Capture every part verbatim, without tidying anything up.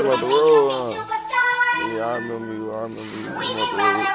you about the road, huh? Yeah, I remember you. I remember you. You about the road.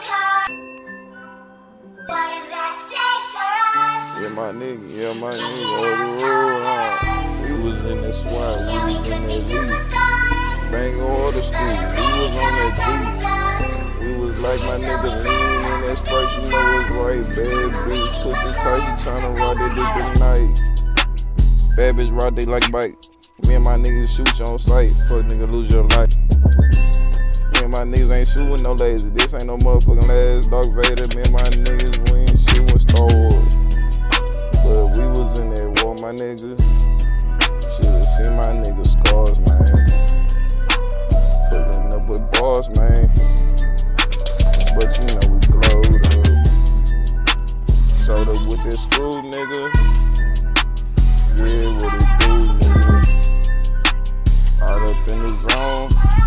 Yeah, my nigga. Yeah, my nigga. On the road, huh? We was in the SWAT. We was in that beat. Bang all the street. We was on that beat. We was like my nigga lean in that Sprite. You know it's right. Bad bitch. Pussy tight. You tryna ride it at the night. Bad bitch ride they like bike. Me and my niggas shoot you on sight. Fuck nigga lose your life. Me and my niggas ain't shooting no lazy. This ain't no motherfucking last Dark Vader. Me and my niggas we ain't shooting stars. But we was in that war, my nigga. Should've seen my niggas scars, man. Pulling up with bars, man. But you know we glowed up. Showed up with that screw, nigga. Yeah, what it do, nigga? All up in the zone.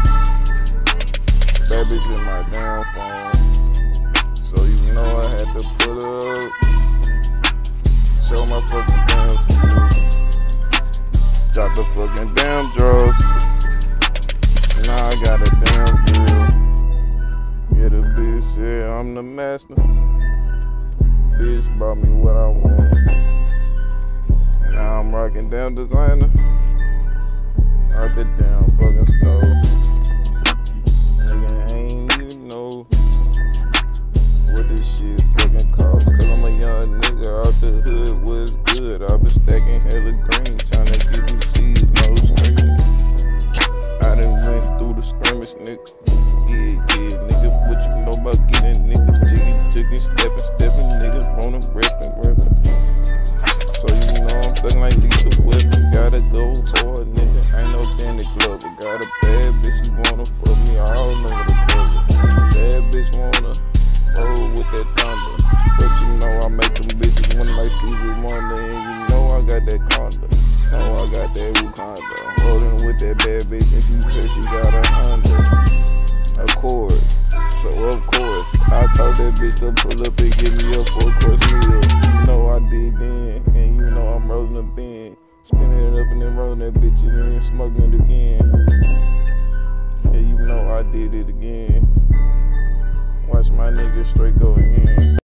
That bitch in my damn phone. So you know I had to put up. Show my fucking damn skills. Drop the fucking damn drugs. Now I got a damn deal. Yeah, the bitch said I'm the master. Bitch bought me what I want. Now I'm rocking down designer out the damn fucking stove. Nigga ain't even know what this shit fucking cost. Cause I'm a young nigga out the hood, what's good? I've been stacking hella green, tryna get these seeds, no screaming. I done went through the scrimmage, nigga. Yeah, yeah, nigga, what you know about getting niggas jiggy, jiggy, stepping, stepping, niggas wanna reppin', reppin'. So you know I'm thuggin' like lethal weapon. Gotta go hard, nigga. Ain't no Danny Glover. Got a bad bitch, she wanna fuck me all over the cover. Bad bitch wanna roll with that thunder. But you know I make them bitches wanna like Stevie Wonder. And you know I got that Conda. Know I got that Wakanda. Rollin' with that bad bitch and she said she got a Honda. Accord. So of course, I told that bitch to pull up and give me a four course meal. You know I did then, and you know I'm rolling a bin. Spinning it up and then rolling that bitch and then smoking it again. And you know I did it again. Watch my nigga straight go in.